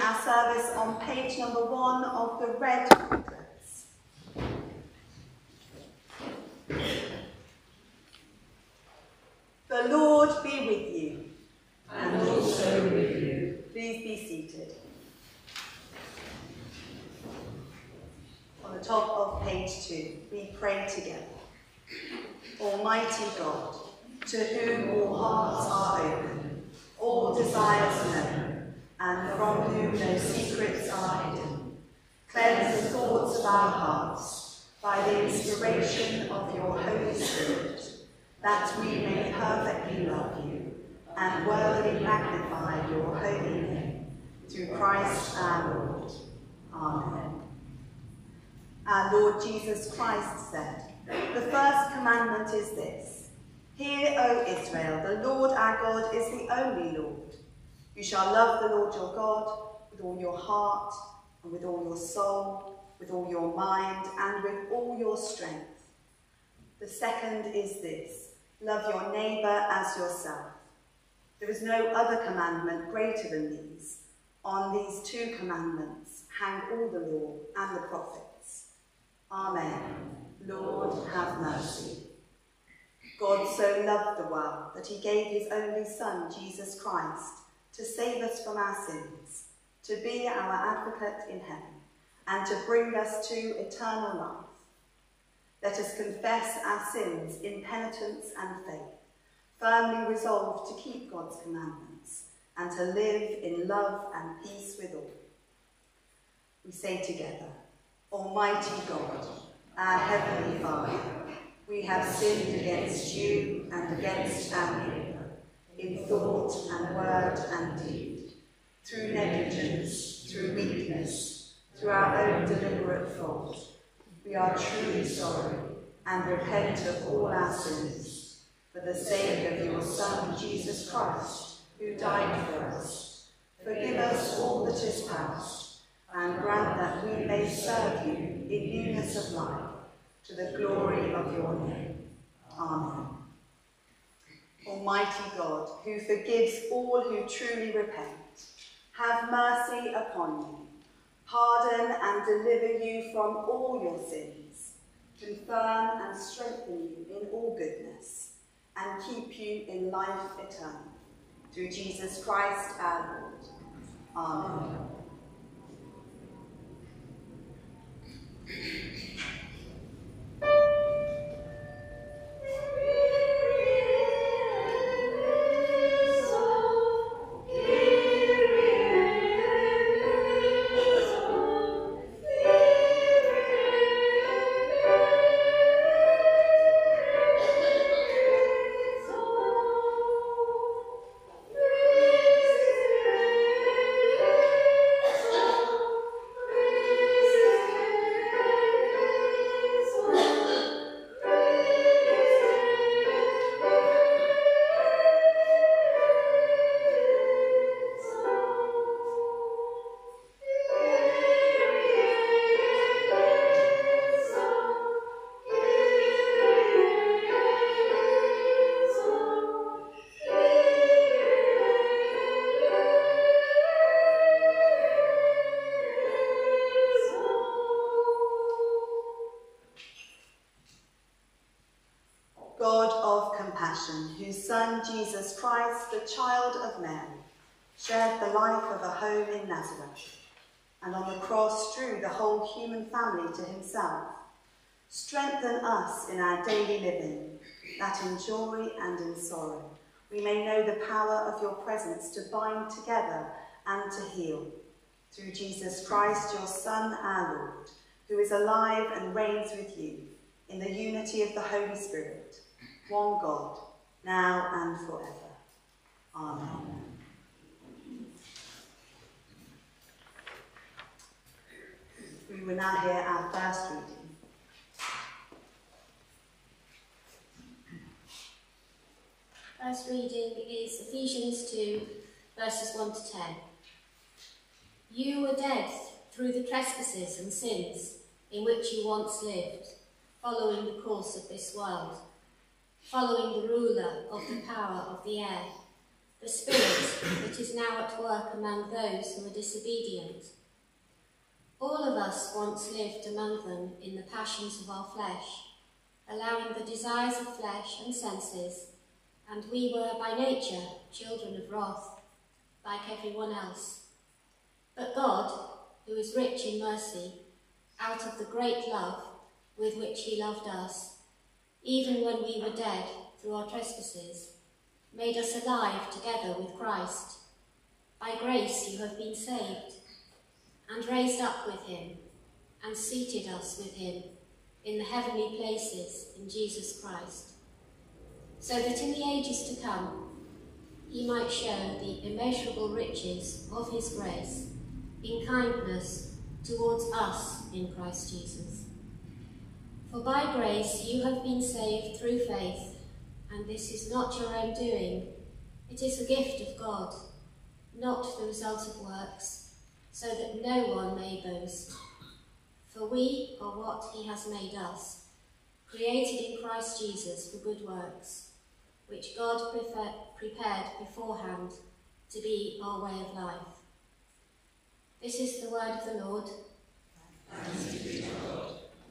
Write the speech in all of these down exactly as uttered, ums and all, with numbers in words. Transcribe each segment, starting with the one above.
our service on page number one of the red booklets. The Lord be with you. And also with you. Please be seated. On the top of page two, we pray together. Almighty God, to whom all hearts are open, all desires known, and from whom no secrets are hidden, cleanse the thoughts of our hearts by the inspiration of your Holy Spirit, that we may perfectly love you and worthily magnify your holy name, through Christ our Lord. Amen. Our Lord Jesus Christ said, "The first commandment is this: Hear, O Israel, the Lord our God is the only Lord. You shall love the Lord your God with all your heart, and with all your soul, with all your mind, and with all your strength. The second is this: love your neighbour as yourself. There is no other commandment greater than these. On these two commandments hang all the law and the prophets." Amen. Lord, have mercy. God so loved the world that he gave his only Son, Jesus Christ, to save us from our sins, to be our advocate in heaven, and to bring us to eternal life. Let us confess our sins in penitence and faith, firmly resolved to keep God's commandments and to live in love and peace with all. We say together, Almighty God, our Heavenly Father, we have sinned against you and against our neighbour, in thought and word and deed, through negligence, through weakness, through our own deliberate fault. We are truly sorry and repent of all our sins, for the sake of your Son, Jesus Christ, who died for us. Forgive us all that is past, and grant that we may serve you in newness of life, to the glory of your name. Amen. Almighty God, who forgives all who truly repent, have mercy upon you, pardon and deliver you from all your sins, confirm and strengthen you in all goodness, and keep you in life eternal. Through Jesus Christ our Lord. Amen. Whose Son, Jesus Christ, the child of Mary, shared the life of a home in Nazareth, and on the cross drew the whole human family to himself. Strengthen us in our daily living, that in joy and in sorrow we may know the power of your presence to bind together and to heal. Through Jesus Christ, your Son, our Lord, who is alive and reigns with you in the unity of the Holy Spirit, one God, now and forever. Amen. We will now hear our first reading. First reading is Ephesians two, verses one to ten. You were dead through the trespasses and sins in which you once lived, following the course of this world, following the ruler of the power of the air, the Spirit that is now at work among those who are disobedient. All of us once lived among them in the passions of our flesh, allowing the desires of flesh and senses, and we were by nature children of wrath, like everyone else. But God, who is rich in mercy, out of the great love with which he loved us, even when we were dead through our trespasses, made us alive together with Christ. By grace you have been saved, and raised up with him, and seated us with him in the heavenly places in Jesus Christ, so that in the ages to come he might show the immeasurable riches of his grace in kindness towards us in Christ Jesus. For by grace you have been saved through faith, and this is not your own doing, it is a gift of God, not the result of works, so that no one may boast. For we are what he has made us, created in Christ Jesus for good works, which God prefer prepared beforehand to be our way of life. This is the word of the Lord. Thanks be to God.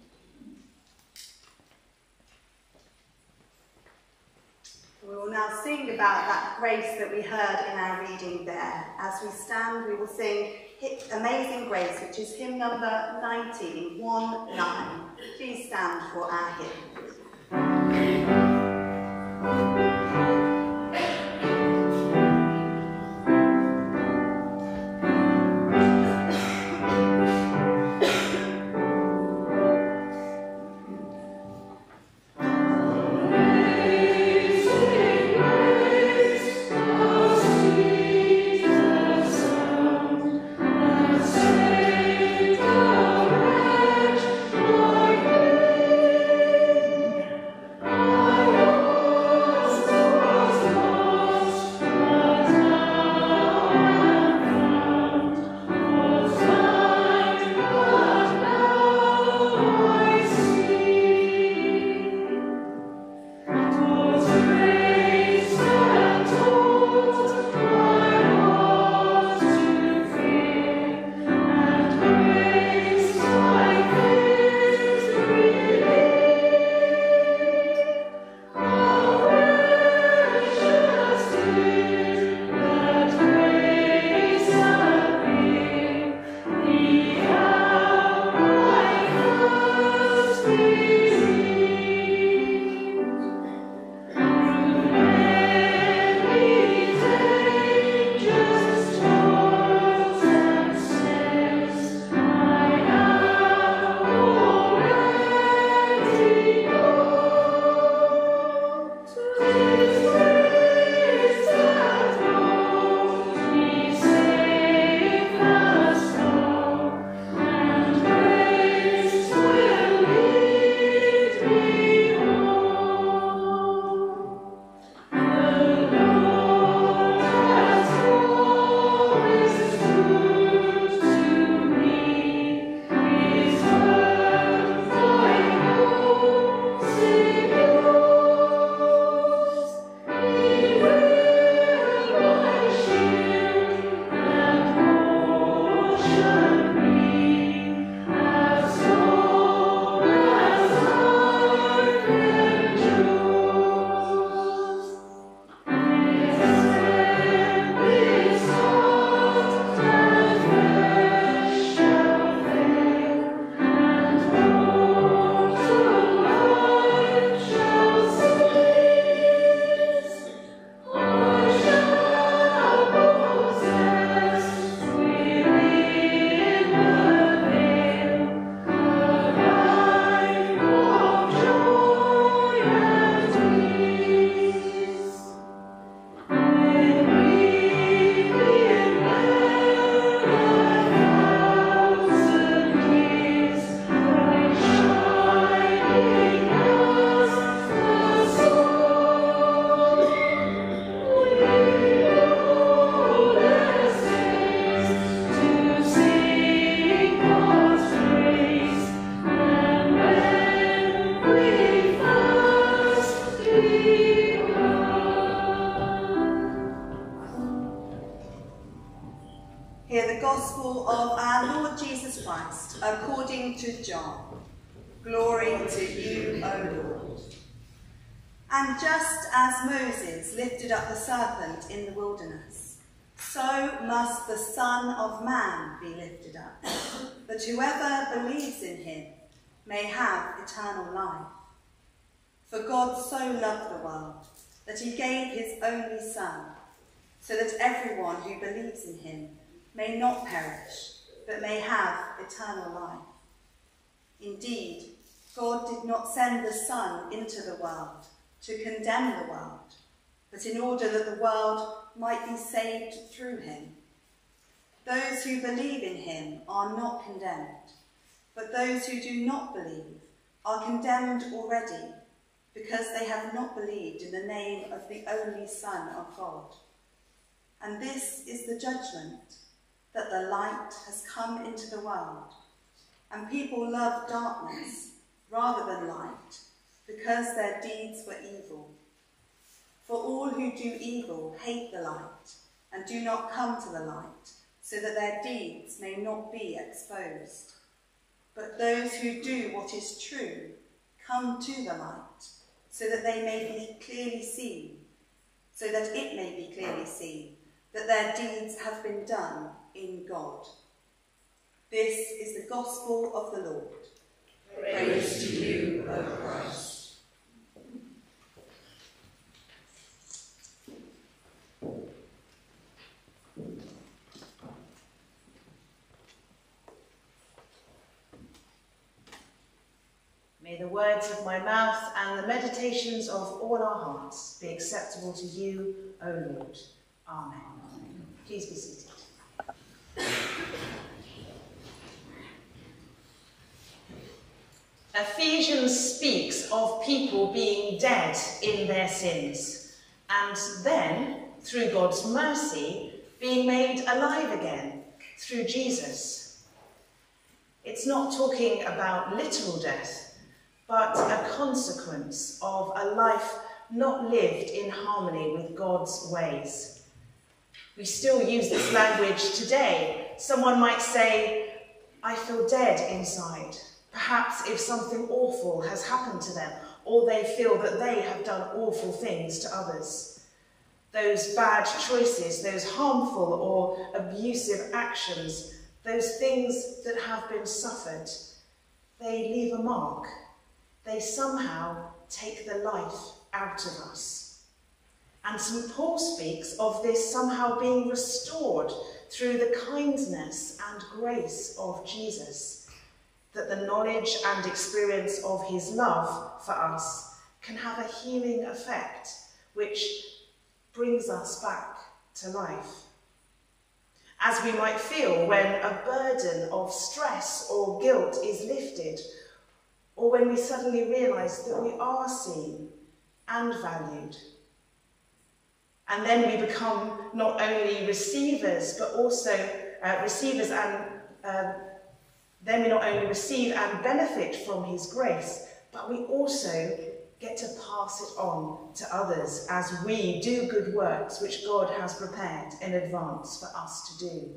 We will now sing about that grace that we heard in our reading there. As we stand, we will sing Amazing Grace, which is hymn number nineteen, one nine. Please stand for our hymn. I of our Lord Jesus Christ, according to John. Glory to you, O Lord. And just as Moses lifted up the serpent in the wilderness, so must the Son of Man be lifted up, that whoever believes in him may have eternal life. For God so loved the world that he gave his only Son, so that everyone who believes in him may not perish, but may have eternal life. Indeed, God did not send the Son into the world to condemn the world, but in order that the world might be saved through him. Those who believe in him are not condemned, but those who do not believe are condemned already, because they have not believed in the name of the only Son of God. And this is the judgment, that the light has come into the world, and people love darkness rather than light, because their deeds were evil. For all who do evil hate the light, and do not come to the light, so that their deeds may not be exposed. But those who do what is true come to the light, so that they may be clearly seen, so that it may be clearly seen that their deeds have been done in God. This is the gospel of the Lord. Praise to you, O Christ. May the words of my mouth and the meditations of all our hearts be acceptable to you, O Lord. Amen. Please be seated. Ephesians speaks of people being dead in their sins, and then, through God's mercy, being made alive again through Jesus. It's not talking about literal death, but a consequence of a life not lived in harmony with God's ways. We still use this language today. Someone might say, I feel dead inside. Perhaps if something awful has happened to them, or they feel that they have done awful things to others. Those bad choices, those harmful or abusive actions, those things that have been suffered, they leave a mark. They somehow take the life out of us. And Saint Paul speaks of this somehow being restored through the kindness and grace of Jesus, that the knowledge and experience of his love for us can have a healing effect, which brings us back to life. As we might feel when a burden of stress or guilt is lifted, or when we suddenly realise that we are seen and valued. And then we become not only receivers, but also uh, receivers and uh, then we not only receive and benefit from his grace, but we also get to pass it on to others as we do good works which God has prepared in advance for us to do.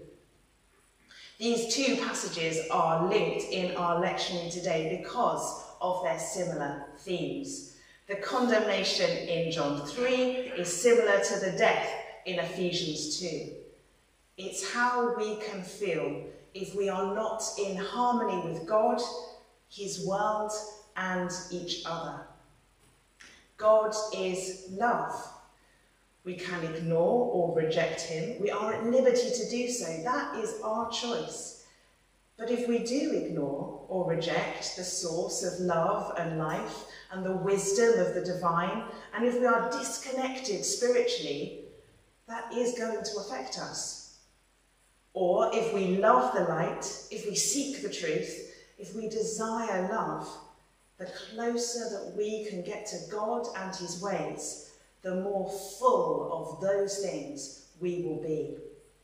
These two passages are linked in our lectionary today because of their similar themes. The condemnation in John three is similar to the death in Ephesians two. It's how we can feel if we are not in harmony with God, his world, and each other. God is love. We can ignore or reject him. We are at liberty to do so. That is our choice. But if we do ignore or reject the source of love and life and the wisdom of the divine, and if we are disconnected spiritually, that is going to affect us. Or if we love the light, if we seek the truth, if we desire love, the closer that we can get to God and his ways, the more full of those things we will be.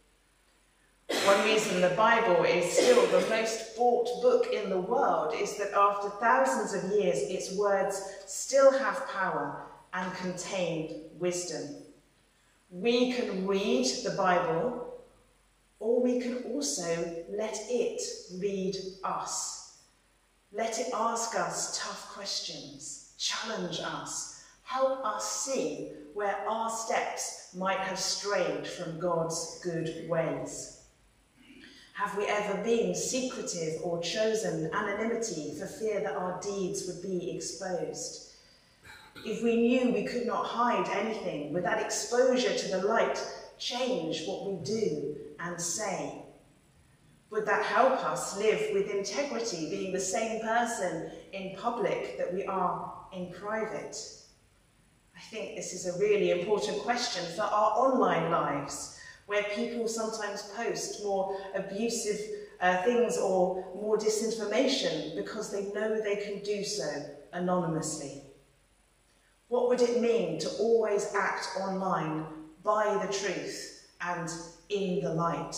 One reason the Bible is still the most bought book in the world is that after thousands of years, its words still have power and contain wisdom. We can read the Bible, or we can also let it read us. Let it ask us tough questions, challenge us, help us see where our steps might have strayed from God's good ways. Have we ever been secretive or chosen anonymity for fear that our deeds would be exposed? If we knew we could not hide anything, would that exposure to the light change what we do and say? Would that help us live with integrity, being the same person in public that we are in private? I think this is a really important question for our online lives, where people sometimes post more abusive uh, things or more disinformation because they know they can do so anonymously. What would it mean to always act online by the truth and in the light?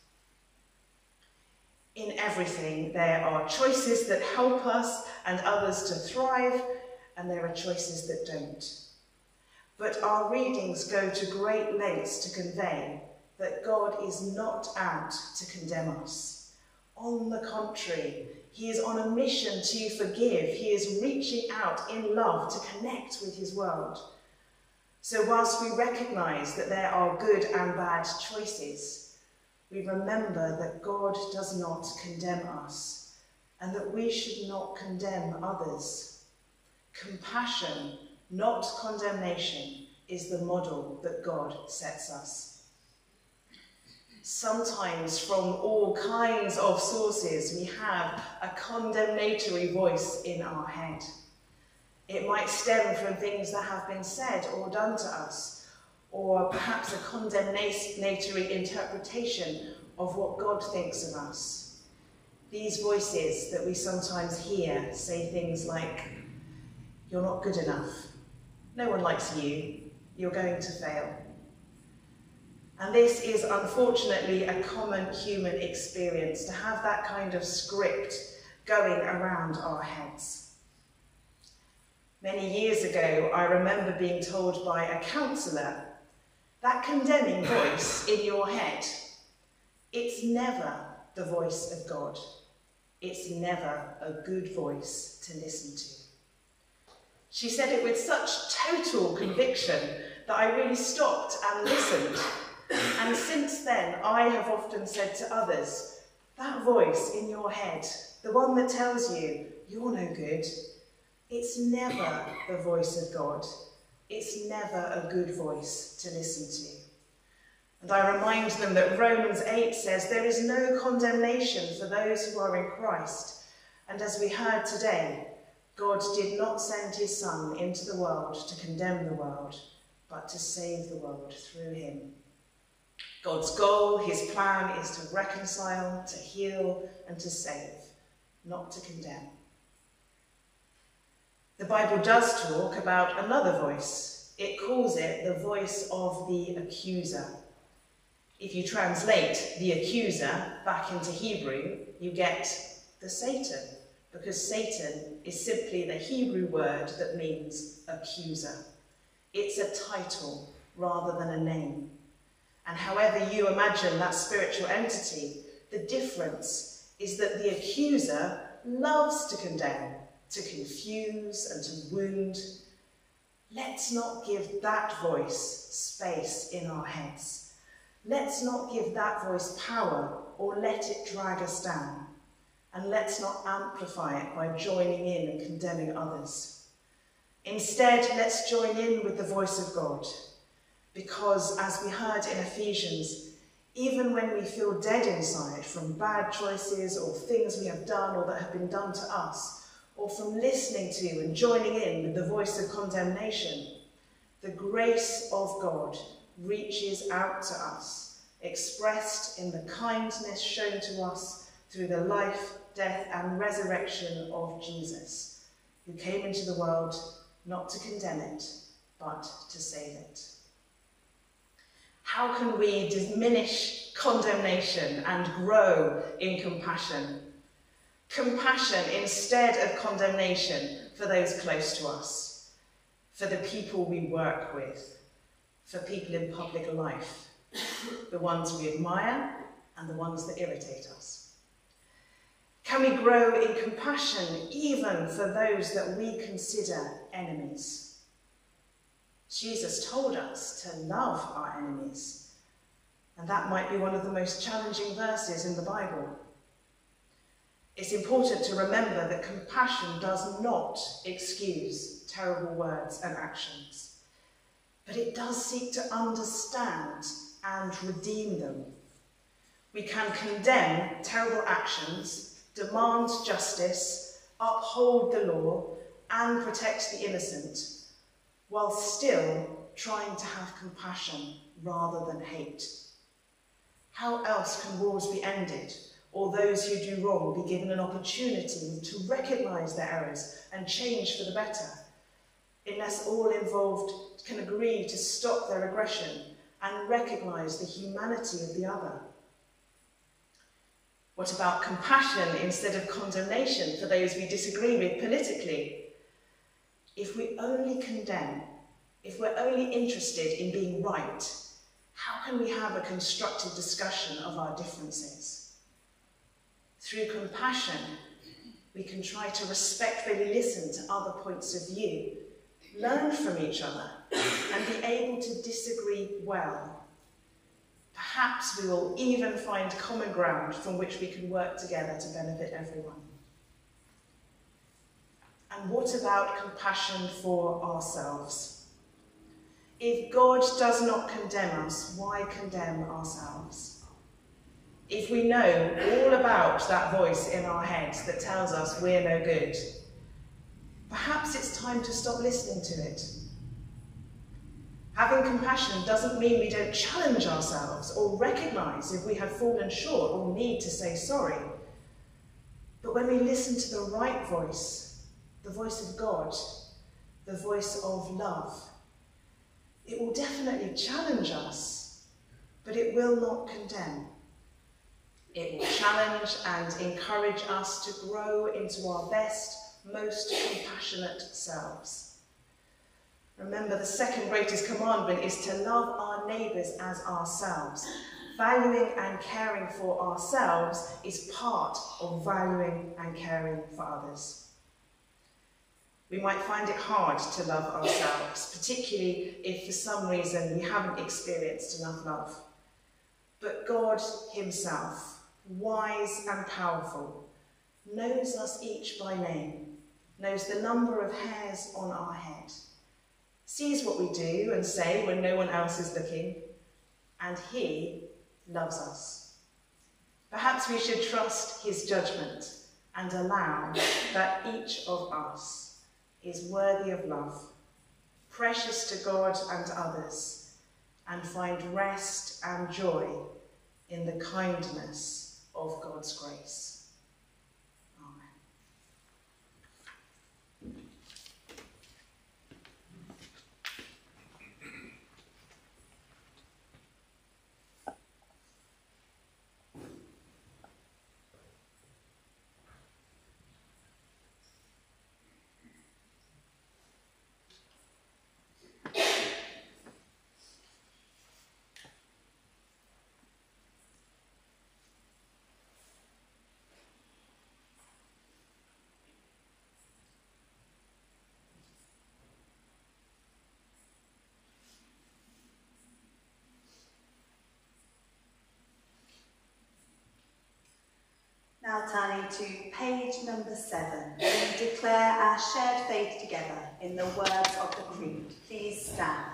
In everything, there are choices that help us and others to thrive, and there are choices that don't. But our readings go to great lengths to convey that God is not out to condemn us. On the contrary, he is on a mission to forgive. He is reaching out in love to connect with his world. So whilst we recognise that there are good and bad choices, we remember that God does not condemn us and that we should not condemn others. Compassion, not condemnation, is the model that God sets us. Sometimes from all kinds of sources we have a condemnatory voice in our head. It might stem from things that have been said or done to us, or perhaps a condemnatory interpretation of what God thinks of us. These voices that we sometimes hear say things like, "You're not good enough. No one likes you. You're going to fail." And this is unfortunately a common human experience, to have that kind of script going around our heads. Many years ago, I remember being told by a counsellor, that condemning voice in your head, it's never the voice of God. It's never a good voice to listen to. She said it with such total conviction that I really stopped and listened. And since then, I have often said to others, that voice in your head, the one that tells you you're no good, it's never the voice of God. It's never a good voice to listen to. And I remind them that Romans eight says there is no condemnation for those who are in Christ. And as we heard today, God did not send his Son into the world to condemn the world, but to save the world through him. God's goal, his plan, is to reconcile, to heal, and to save, not to condemn. The Bible does talk about another voice. It calls it the voice of the accuser. If you translate the accuser back into Hebrew, you get the Satan, because Satan is simply the Hebrew word that means accuser. It's a title rather than a name. And however you imagine that spiritual entity, the difference is that the accuser loves to condemn, to confuse and to wound. Let's not give that voice space in our heads. Let's not give that voice power or let it drag us down. And let's not amplify it by joining in and condemning others. Instead, let's join in with the voice of God. Because, as we heard in Ephesians, even when we feel dead inside from bad choices or things we have done or that have been done to us, or from listening to and joining in with the voice of condemnation, the grace of God reaches out to us, expressed in the kindness shown to us through the life, death and resurrection of Jesus, who came into the world not to condemn it, but to save it. How can we diminish condemnation and grow in compassion? Compassion instead of condemnation for those close to us, for the people we work with, for people in public life, the ones we admire and the ones that irritate us? Can we grow in compassion even for those that we consider enemies? Jesus told us to love our enemies, and that might be one of the most challenging verses in the Bible. It's important to remember that compassion does not excuse terrible words and actions, but it does seek to understand and redeem them. We can condemn terrible actions, demand justice, uphold the law, and protect the innocent, while still trying to have compassion rather than hate. How else can wars be ended, or those who do wrong be given an opportunity to recognise their errors and change for the better, unless all involved can agree to stop their aggression and recognise the humanity of the other? What about compassion instead of condemnation for those we disagree with politically? If we only condemn, if we're only interested in being right, how can we have a constructive discussion of our differences? Through compassion, we can try to respectfully listen to other points of view, learn from each other, and be able to disagree well. Perhaps we will even find common ground from which we can work together to benefit everyone. And what about compassion for ourselves? If God does not condemn us, why condemn ourselves? If we know all about that voice in our heads that tells us we're no good, perhaps it's time to stop listening to it. Having compassion doesn't mean we don't challenge ourselves or recognise if we have fallen short or need to say sorry. But when we listen to the right voice, the voice of God, the voice of love, it will definitely challenge us, but it will not condemn. It will challenge and encourage us to grow into our best, most compassionate selves. Remember, the second greatest commandment is to love our neighbours as ourselves. Valuing and caring for ourselves is part of valuing and caring for others. We might find it hard to love ourselves, particularly if for some reason we haven't experienced enough love. But God himself, wise and powerful, knows us each by name, knows the number of hairs on our head, sees what we do and say when no one else is looking, and he loves us. Perhaps we should trust his judgment and allow that each of us is worthy of love, precious to God and others, and find rest and joy in the kindness of God's grace. Amen. Now turning to page number seven, we declare our shared faith together in the words of the Creed. Please stand.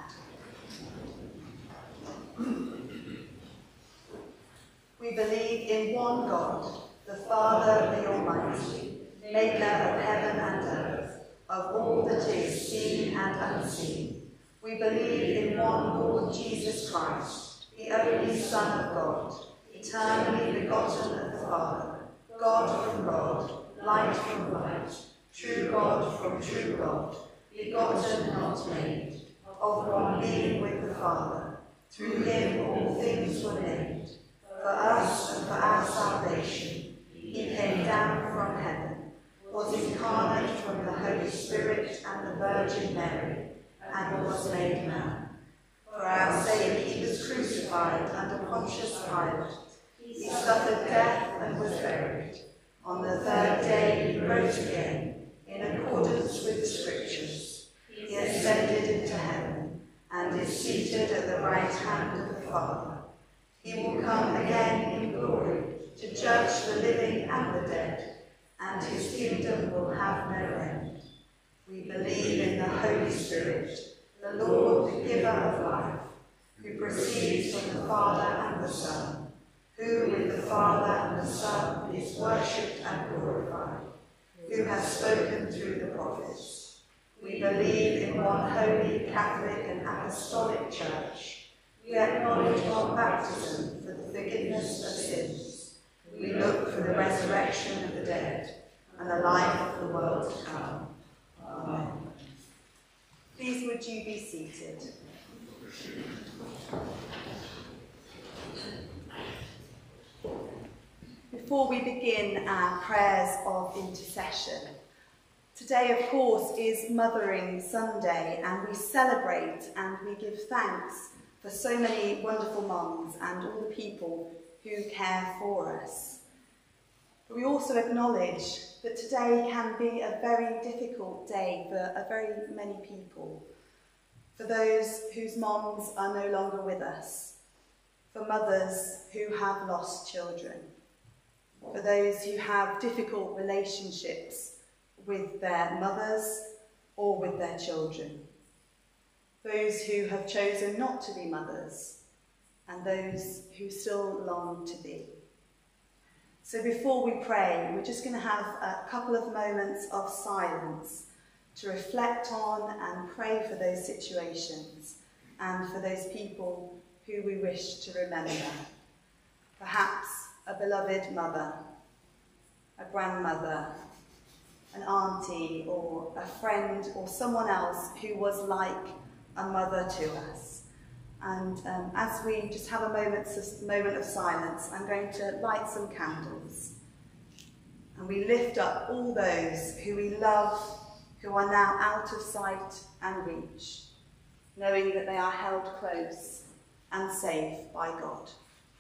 We believe in one God, the Father, the Almighty, maker of heaven and earth, of all that is seen and unseen. We believe in one Lord Jesus Christ, the only Son of God, eternally begotten of the Father, God from God, light from light, true God from true God, begotten, not made, of one being with the Father. Through him all things were made. For us and for our salvation, he came down from heaven, was incarnate from the Holy Spirit and the Virgin Mary, and was made man. For our sake he was crucified under Pontius Pilate. He On the third day he rose again, in accordance with the Scriptures. He ascended into heaven, and is seated at the right hand of the Father. He will come again in glory, to judge the living and the dead, and his kingdom will have no end. We believe in the Holy Spirit, the Lord, the giver of life, who proceeds from the Father and the Son, who with the Father and the Son is worshipped and glorified, who has spoken through the prophets. We believe in one holy, Catholic and Apostolic Church. We acknowledge one baptism for the forgiveness of sins. We look for the resurrection of the dead and the life of the world to come. Amen. Please would you be seated. Before we begin our prayers of intercession, today of course is Mothering Sunday, and we celebrate and we give thanks for so many wonderful mums and all the people who care for us. But we also acknowledge that today can be a very difficult day for a very many people. For those whose moms are no longer with us, for mothers who have lost children, for those who have difficult relationships with their mothers or with their children, those who have chosen not to be mothers, and those who still long to be. So before we pray, we're just going to have a couple of moments of silence to reflect on and pray for those situations and for those people who we wish to remember. Perhaps a beloved mother, a grandmother, an auntie, or a friend, or someone else who was like a mother to us. And um, as we just have a moment, a moment of silence, I'm going to light some candles. And we lift up all those who we love, who are now out of sight and reach, knowing that they are held close and safe by God.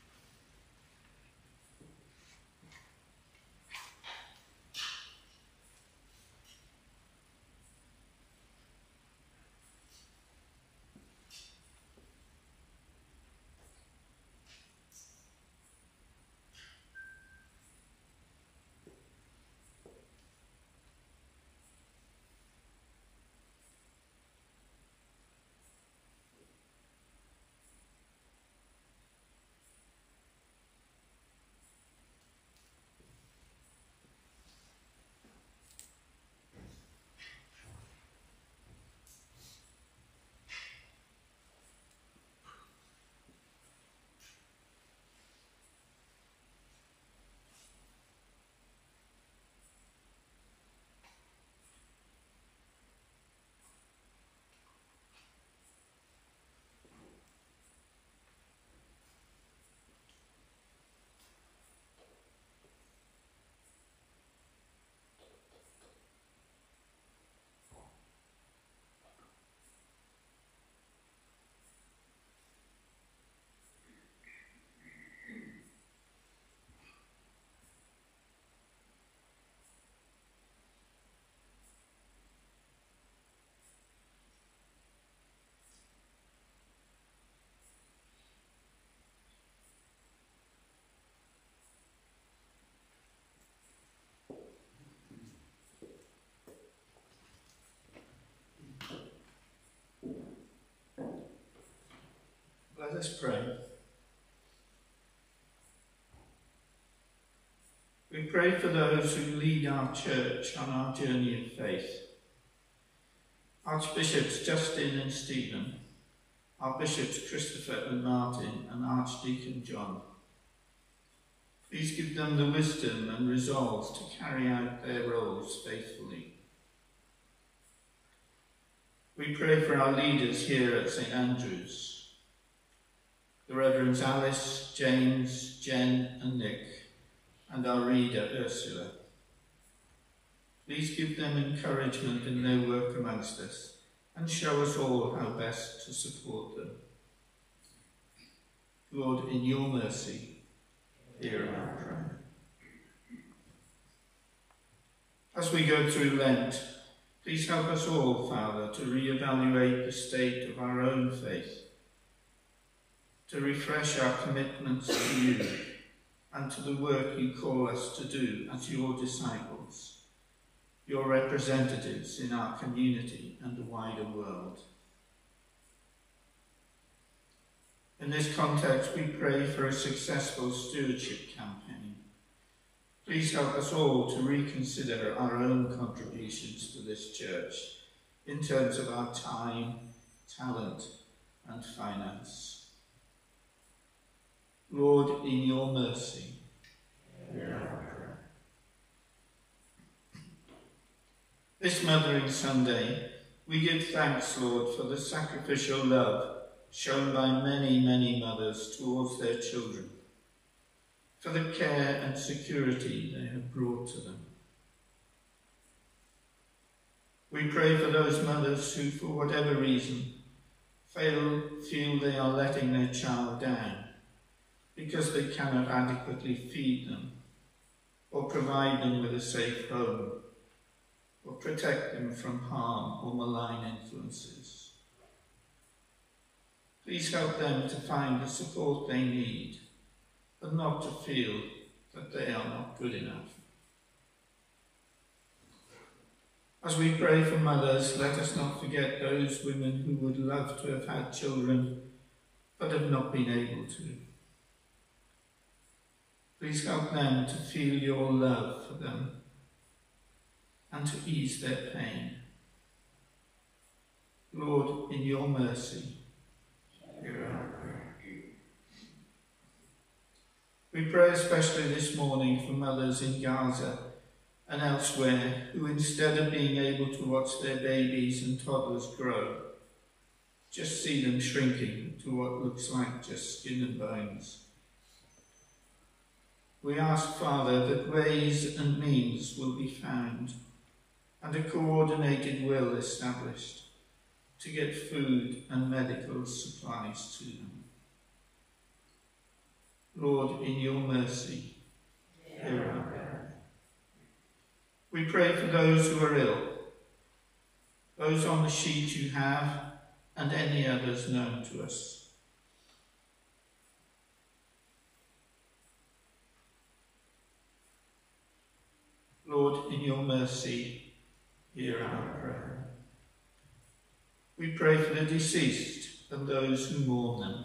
Let us pray. We pray for those who lead our church on our journey of faith. Archbishops Justin and Stephen, our bishops Christopher and Martin, and Archdeacon John. Please give them the wisdom and resolve to carry out their roles faithfully. We pray for our leaders here at St Andrews, the Reverends Alice, James, Jen and Nick, and our reader Ursula. Please give them encouragement in their work amongst us, and show us all how best to support them. Lord, in your mercy, hear our prayer. As we go through Lent, please help us all, Father, to re-evaluate the state of our own faith, to refresh our commitments to you and to the work you call us to do as your disciples, your representatives in our community and the wider world. In this context, we pray for a successful stewardship campaign. Please help us all to reconsider our own contributions to this church in terms of our time, talent, and finance. Lord, in your mercy, hear our prayer. This Mothering Sunday, we give thanks, Lord, for the sacrificial love shown by many, many mothers towards their children, for the care and security they have brought to them. We pray for those mothers who, for whatever reason, fail, feel they are letting their child down because they cannot adequately feed them, or provide them with a safe home, or protect them from harm or malign influences. Please help them to find the support they need, and not to feel that they are not good enough. As we pray for mothers, let us not forget those women who would love to have had children, but have not been able to. Please help them to feel your love for them, and to ease their pain. Lord, in your mercy, hear our prayer. We pray especially this morning for mothers in Gaza and elsewhere who, instead of being able to watch their babies and toddlers grow, just see them shrinking to what looks like just skin and bones. We ask, Father, that ways and means will be found and a coordinated will established to get food and medical supplies to them. Lord, in your mercy, hear our prayer. We pray for those who are ill, those on the sheet you have, and any others known to us. Lord, in your mercy, hear our prayer. We pray for the deceased and those who mourn them.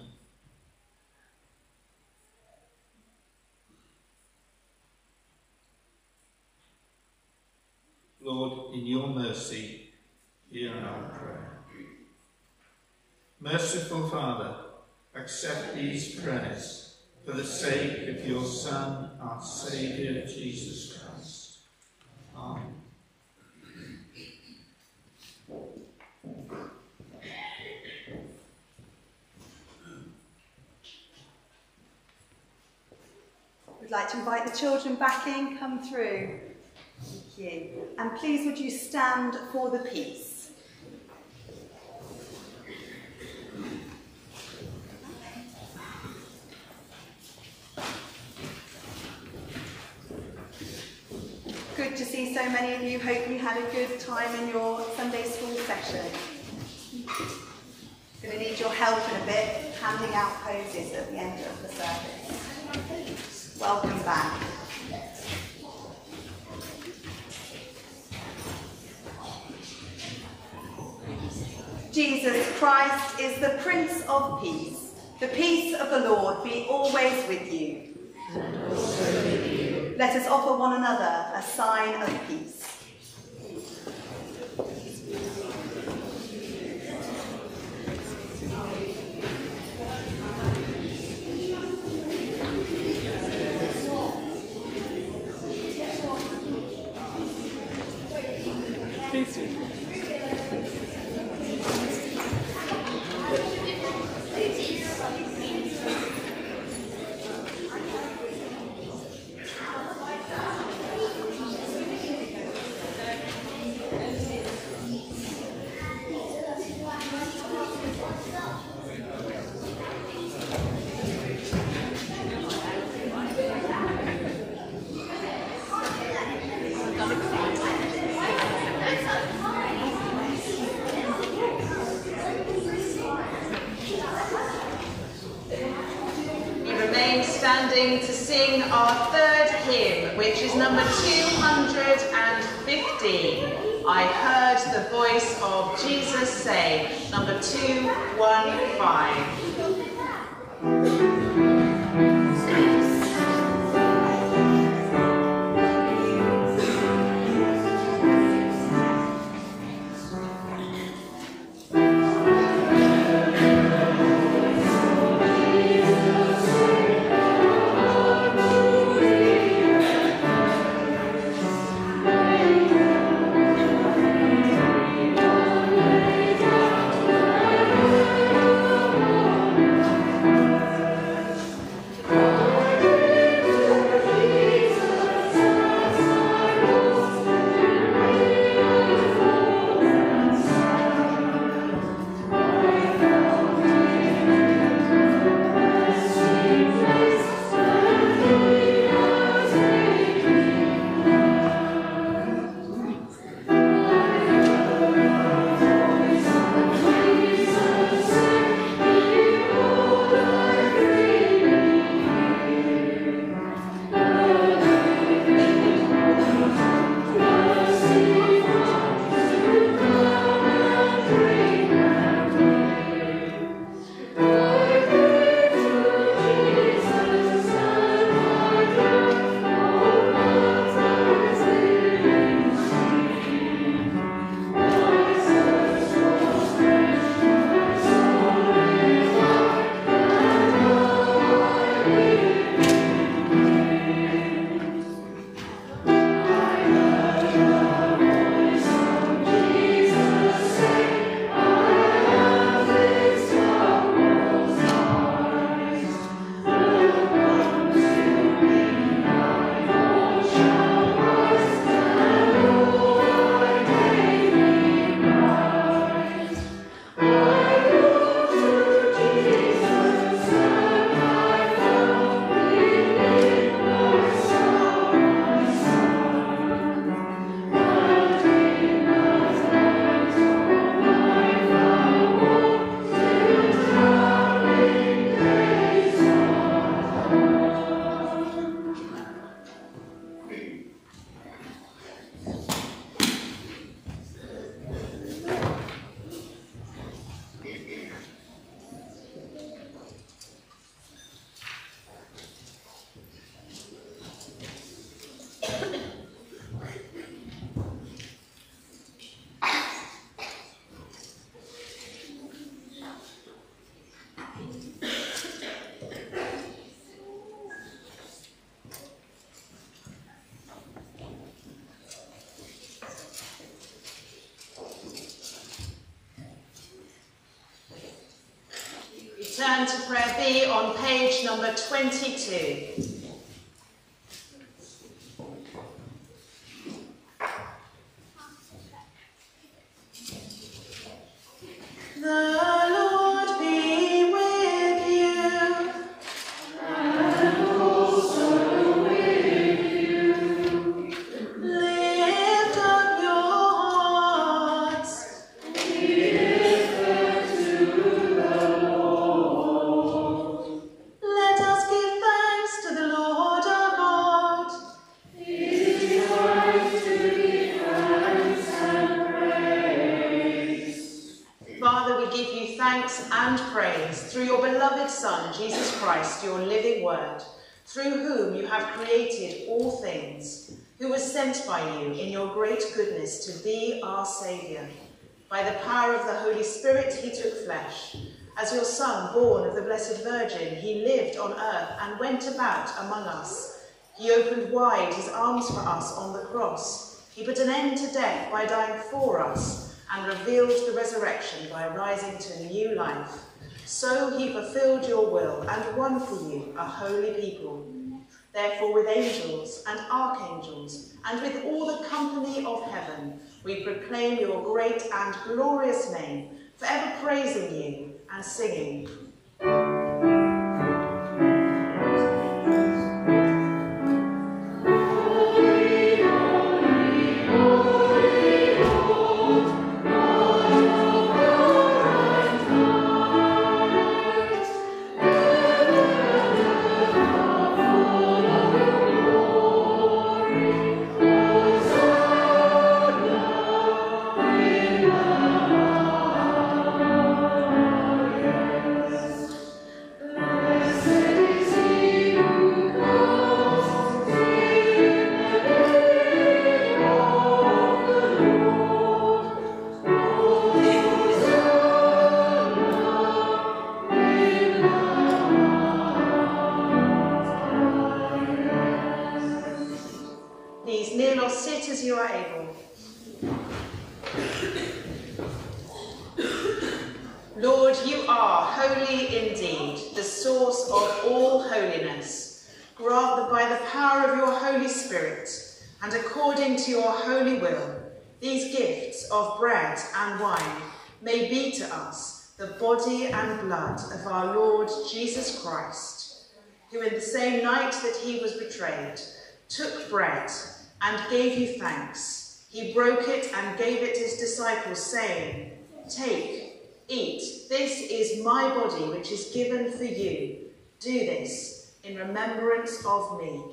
Lord, in your mercy, hear our prayer. Merciful Father, accept these prayers for the sake of your Son, our Saviour, Jesus Christ. Amen. We'd like to invite the children back in, come through. Thank you. And please would you stand for the peace. Good to see so many of you. Hope you had a good time in your Sunday school session. Going to need your help in a bit, handing out poses at the end of the service. Welcome back. Jesus Christ is the Prince of Peace. The peace of the Lord be always with you. And also with you. Let us offer one another a sign of peace. Thank you. standing to sing our third hymn, which is number two hundred fifty. I heard the voice of Jesus say, number two one five. Turn to prayer B on page number twenty-two. Through whom you have created all things, who was sent by you in your great goodness to be our Saviour. By the power of the Holy Spirit he took flesh. As your Son, born of the Blessed Virgin, he lived on earth and went about among us. He opened wide his arms for us on the cross. He put an end to death by dying for us and revealed the resurrection by rising to new life. So he fulfilled your will and won for you a holy people. Therefore, with angels and archangels and with all the company of heaven, we proclaim your great and glorious name, forever praising you and singing. Oh you are able. Lord, you are holy indeed, the source of all holiness. Grant that by the power of your Holy Spirit, and according to your holy will, these gifts of bread and wine may be to us the body and blood of our Lord Jesus Christ, who in the same night that he was betrayed, took bread and gave you thanks. He broke it and gave it to his disciples, saying, "Take, eat, this is my body which is given for you. Do this in remembrance of me."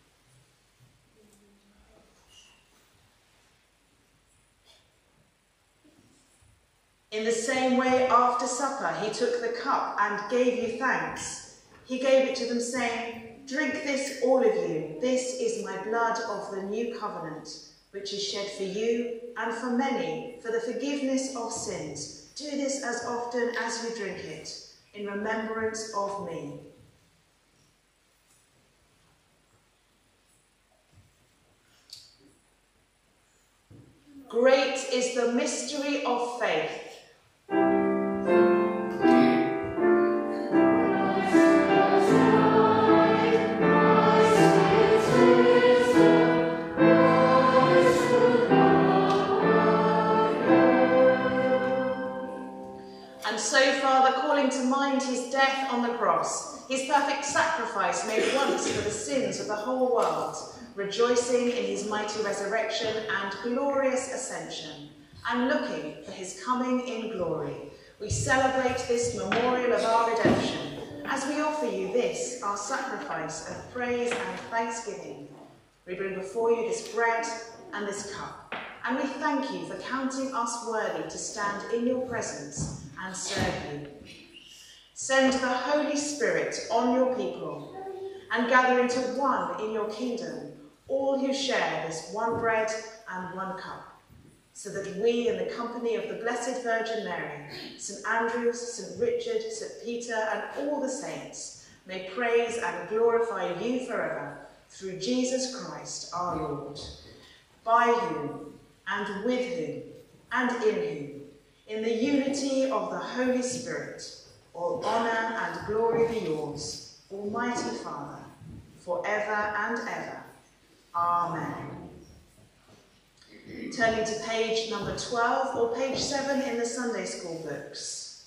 In the same way, after supper, he took the cup and gave you thanks. He gave it to them, saying, "Drink this, all of you. This is my blood of the new covenant, which is shed for you and for many for the forgiveness of sins. Do this as often as you drink it, in remembrance of me." Great is the mystery of faith. And so, Father, calling to mind his death on the cross, his perfect sacrifice made once for the sins of the whole world, rejoicing in his mighty resurrection and glorious ascension, and looking for his coming in glory, we celebrate this memorial of our redemption as we offer you this, our sacrifice of praise and thanksgiving. We bring before you this bread and this cup, and we thank you for counting us worthy to stand in your presence and serve you. Send the Holy Spirit on your people and gather into one in your kingdom all who share this one bread and one cup, so that we, in the company of the Blessed Virgin Mary, Saint Andrews, Saint Richard, Saint Peter, and all the saints, may praise and glorify you forever, through Jesus Christ our Lord, by whom, and with whom, and in whom, in the unity of the Holy Spirit, all honour and glory be yours, Almighty Father, forever and ever. Amen. Turning to page number twelve or page seven in the Sunday school books.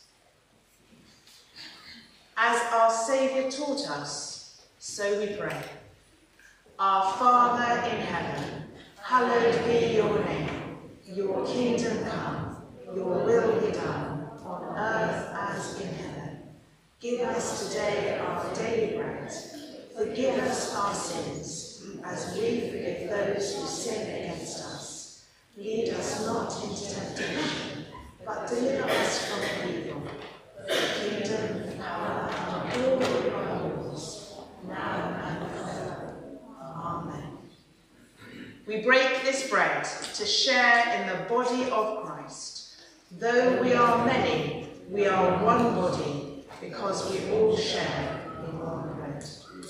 As our Saviour taught us, so we pray. Our Father in heaven, hallowed be your name. Your kingdom come, your will be done, on earth as in heaven. Give us today our daily bread. Forgive us our sins, as we forgive those who sin against us. Lead us not into temptation, but deliver us from evil. The kingdom, the power, and glory are yours, now and forever. Amen. We break this bread to share in the body of Christ. Though we are many, we are one body, because we all share in one bread.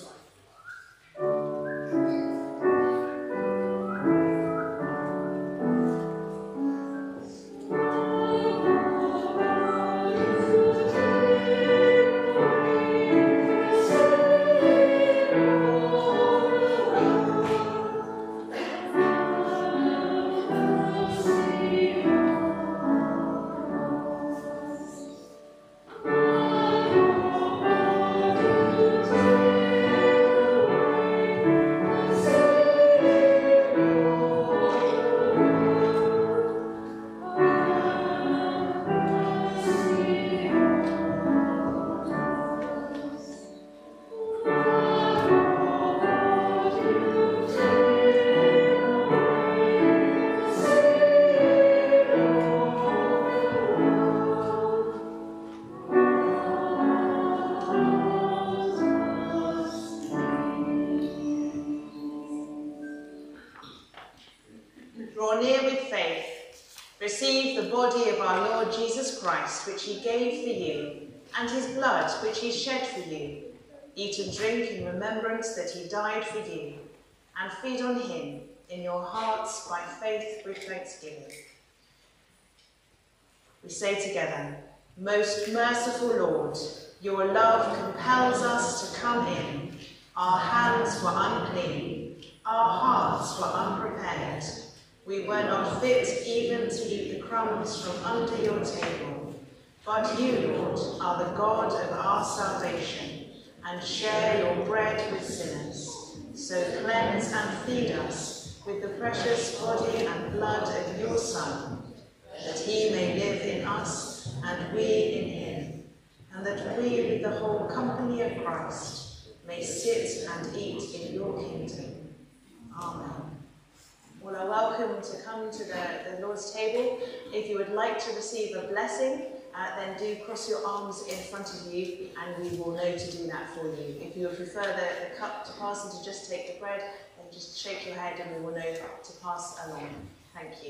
Draw near with faith. Receive the body of our Lord Jesus Christ, which he gave for you, and his blood, which he shed for you. Eat and drink in remembrance that he died for you, and feed on him in your hearts by faith with thanksgiving. We say together, Most merciful Lord, your love compels us to come in. Our hands were unclean, our hearts were unprepared. We were not fit even to eat the crumbs from under your table. But you, Lord, are the God of our salvation, and share your bread with sinners. So cleanse and feed us with the precious body and blood of your Son, that he may live in us and we in him, and that we with the whole company of Christ may sit and eat in your kingdom. Amen. Well, I welcome to come to the, the Lord's table. If you would like to receive a blessing, uh, then do cross your arms in front of you, and we will know to do that for you. If you would prefer the, the cup to pass and to just take the bread, then just shake your head and we will know to pass along. Thank you.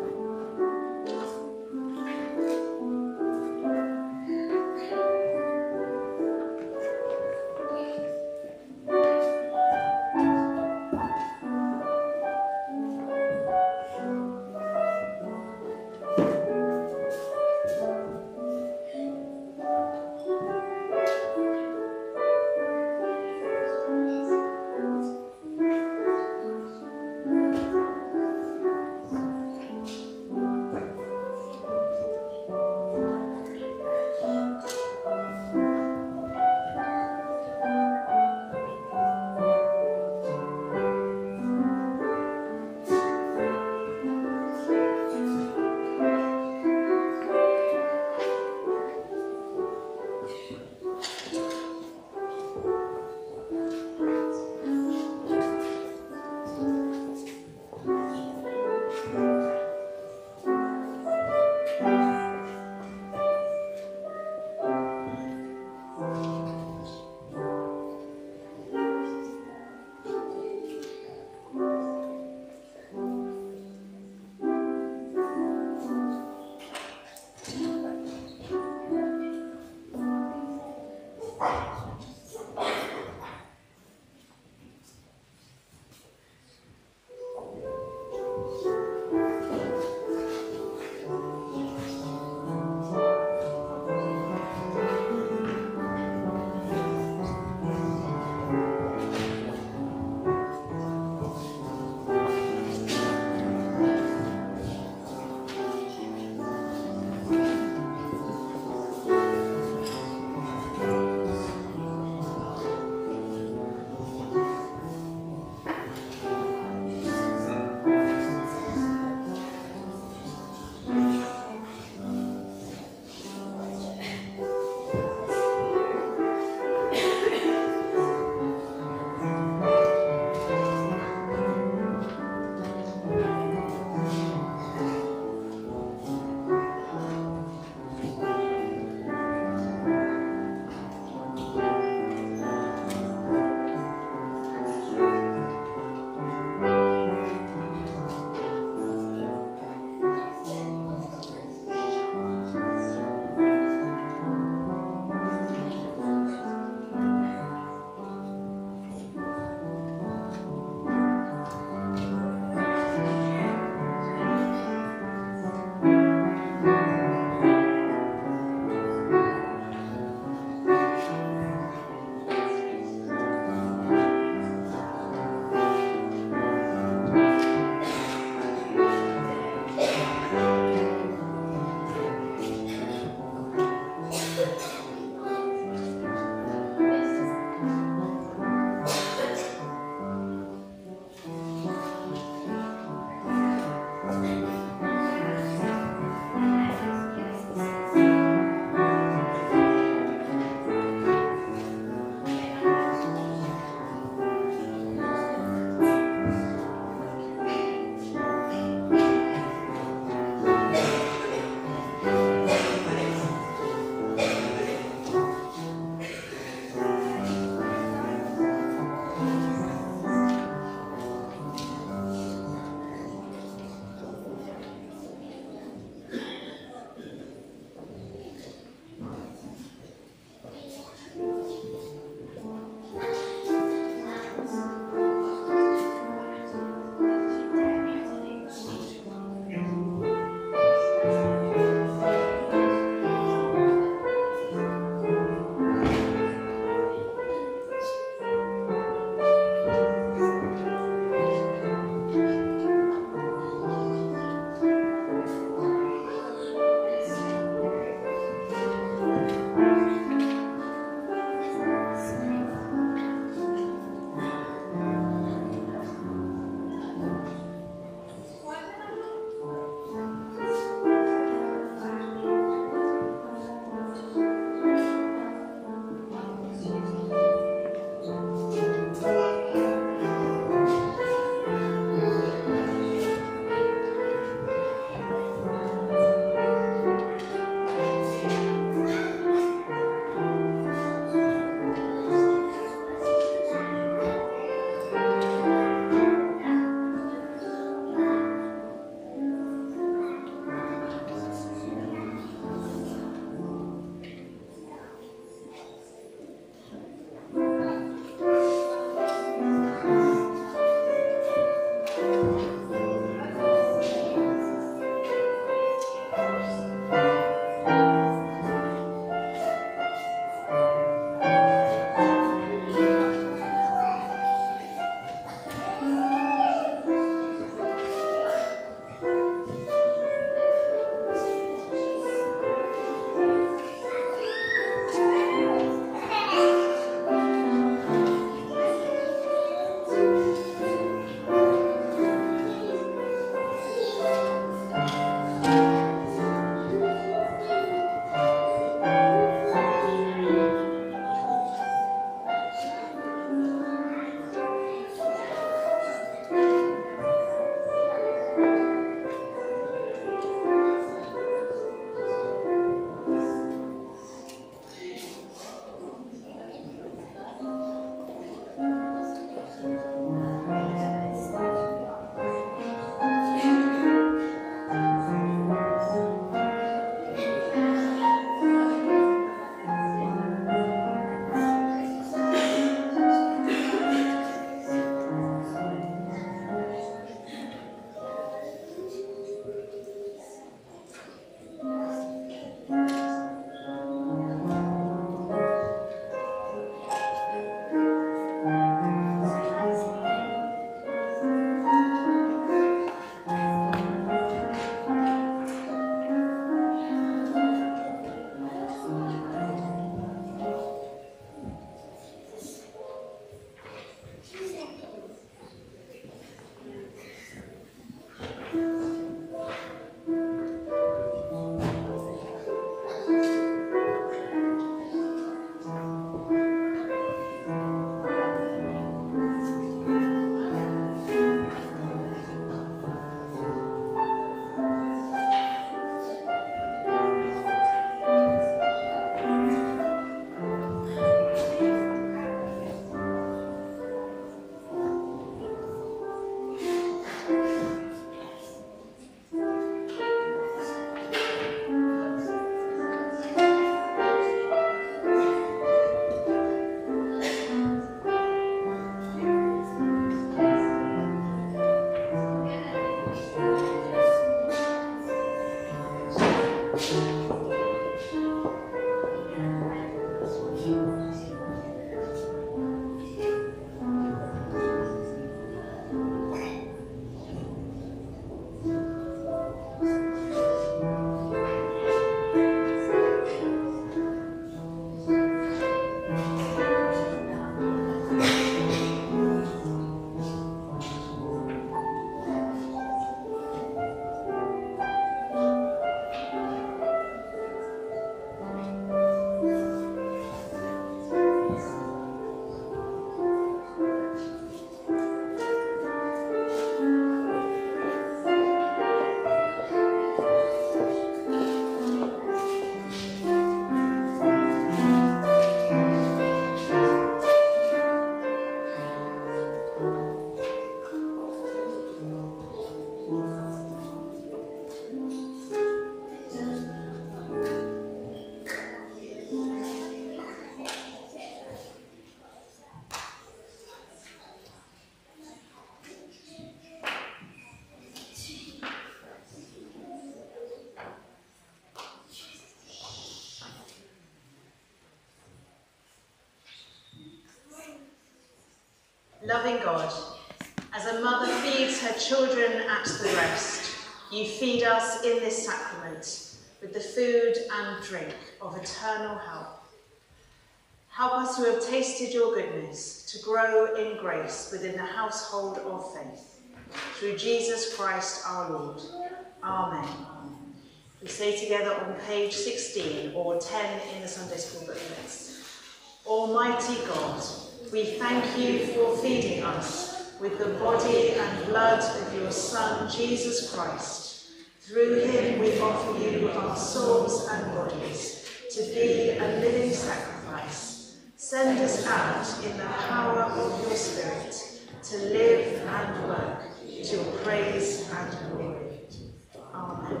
Loving God, as a mother feeds her children at the breast, you feed us in this sacrament with the food and drink of eternal help. Help us who have tasted your goodness to grow in grace within the household of faith. Through Jesus Christ our Lord. Amen. We say together on page sixteen or ten in the Sunday School booklets. Almighty God, we thank you for feeding us with the body and blood of your Son, Jesus Christ. Through him we offer you our souls and bodies to be a living sacrifice. Send us out in the power of your Spirit to live and work to your praise and glory. Amen.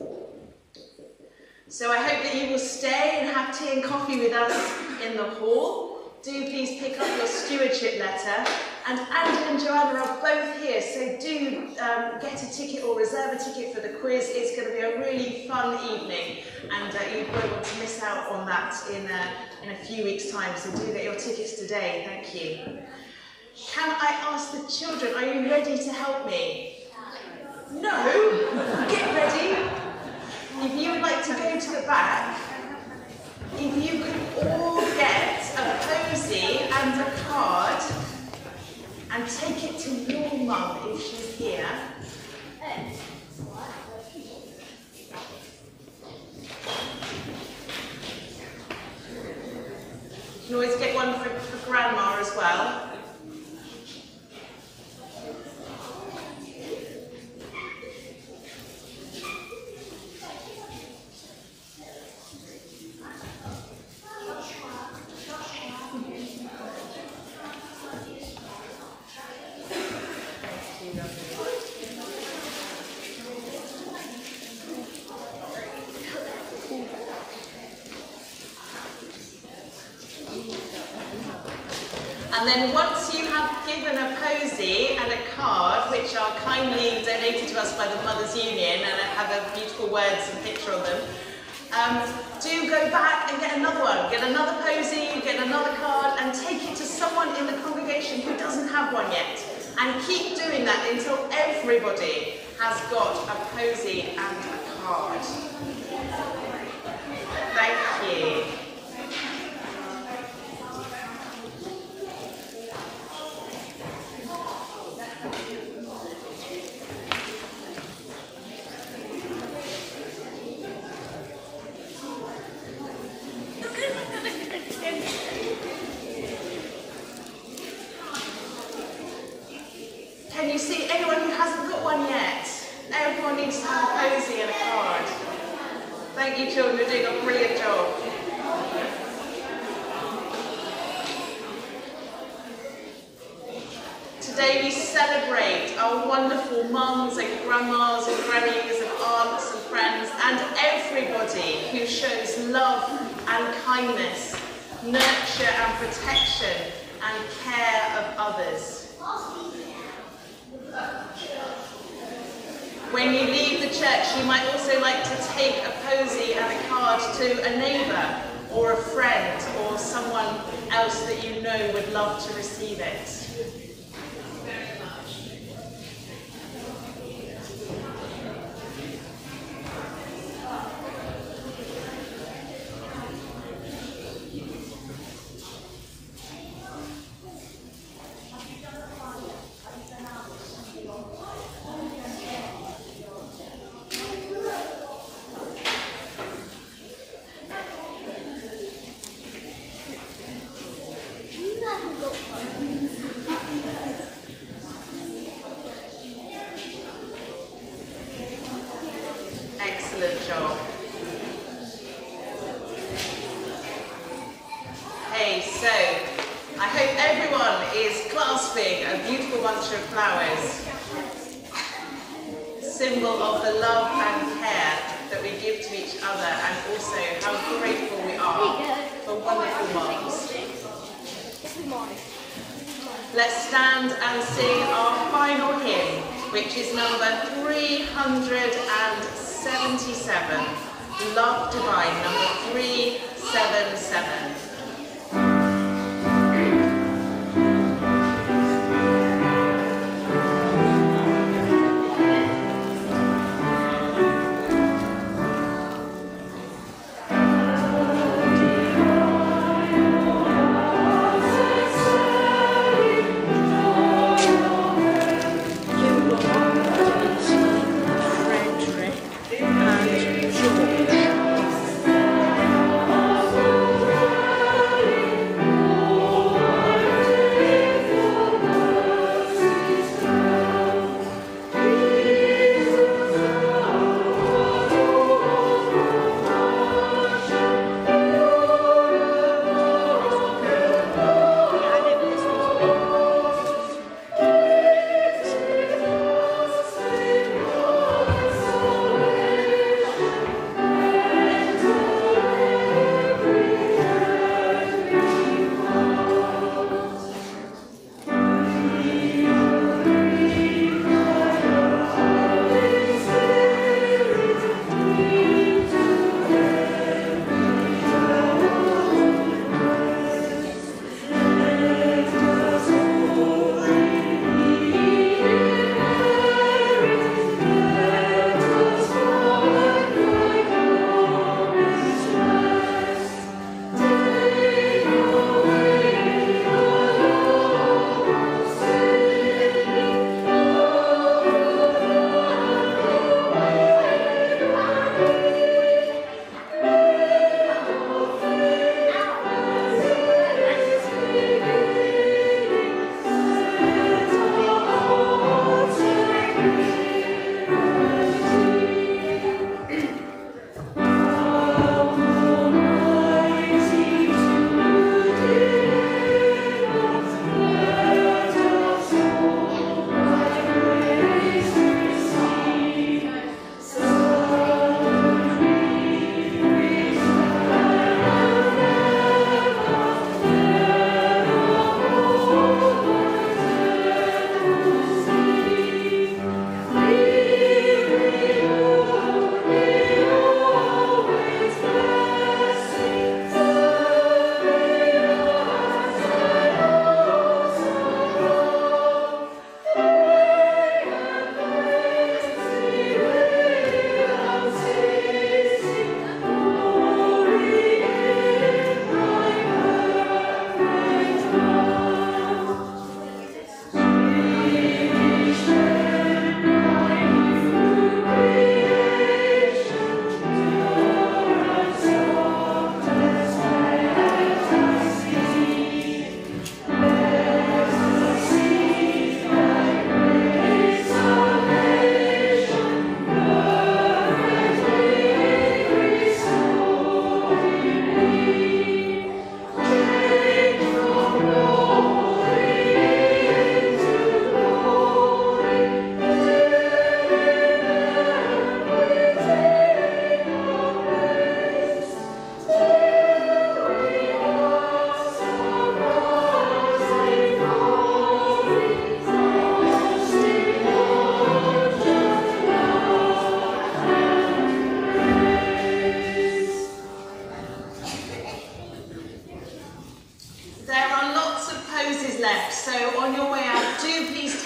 So I hope that you will stay and have tea and coffee with us in the hall. Do please pick up your stewardship letter. And Andy and Joanna are both here, so do um, get a ticket or reserve a ticket for the quiz. It's going to be a really fun evening, and uh, you won't want to miss out on that in a, in a few weeks' time, so do get your tickets today. Thank you. Can I ask the children, are you ready to help me? No? Get ready. If you would like to go to the back, if you could all get a posy and a card and take it to your mum if she's here. You can always get one for, for Grandma as well. And then once you have given a posy and a card, which are kindly donated to us by the Mothers Union and have a beautiful words and picture on them, um, do go back and get another one. Get another posy, get another card, and take it to someone in the congregation who doesn't have one yet. And keep doing that until everybody has got a posy and a card. Thank you. Can you see anyone who hasn't got one yet? Everyone needs to have a posy and a card. Thank you, children, you're doing a brilliant job. Today we celebrate our wonderful mums and grandmas and grannies and aunts and friends and everybody who shows love and kindness, nurture and protection and care of others. When you leave the church, you might also like to take a posy and a card to a neighbour or a friend or someone else that you know would love to receive it. Excellent job. Hey, so I hope everyone is clasping a beautiful bunch of flowers, symbol of the love and care that we give to each other, and also how grateful we are for wonderful moms. Let's stand and sing our final hymn, which is number three hundred seventy-seven, Love Divine, number three seventy-seven.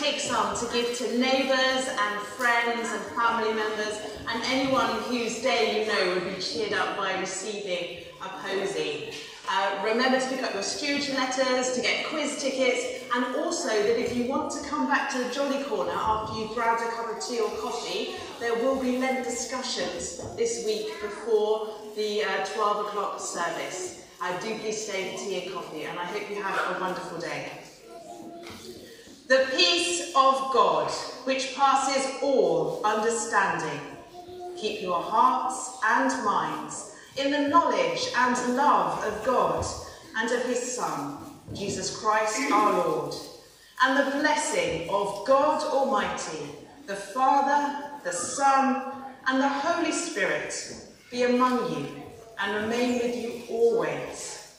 take some to give to neighbours and friends and family members and anyone whose day you know would be cheered up by receiving a posy. Uh, remember to pick up your stewardship letters, to get quiz tickets, and also that if you want to come back to the Jolly Corner after you've grabbed a cup of tea or coffee, there will be Lent discussions this week before the uh, twelve o'clock service. Uh, do please stay for tea and coffee, and I hope you have a wonderful day. The peace of God, which passes all understanding, keep your hearts and minds in the knowledge and love of God and of his Son, Jesus Christ our Lord, and the blessing of God Almighty, the Father, the Son, and the Holy Spirit be among you and remain with you always.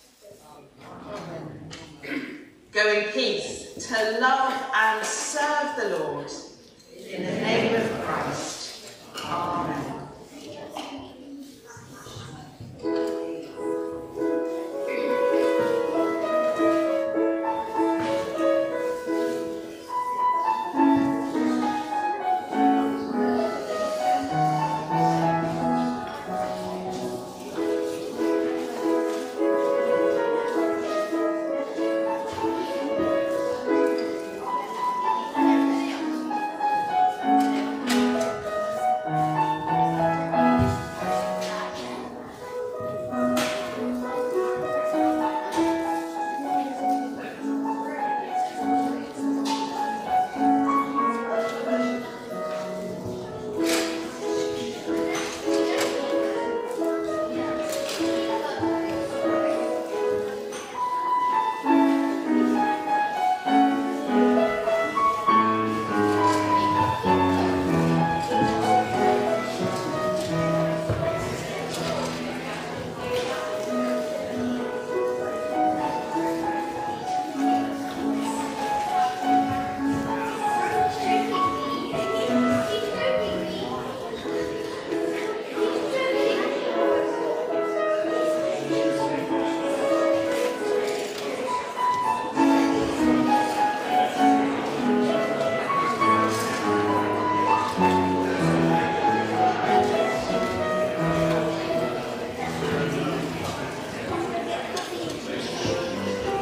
Amen. Go in peace to love and serve the Lord. In the name of Christ. Amen.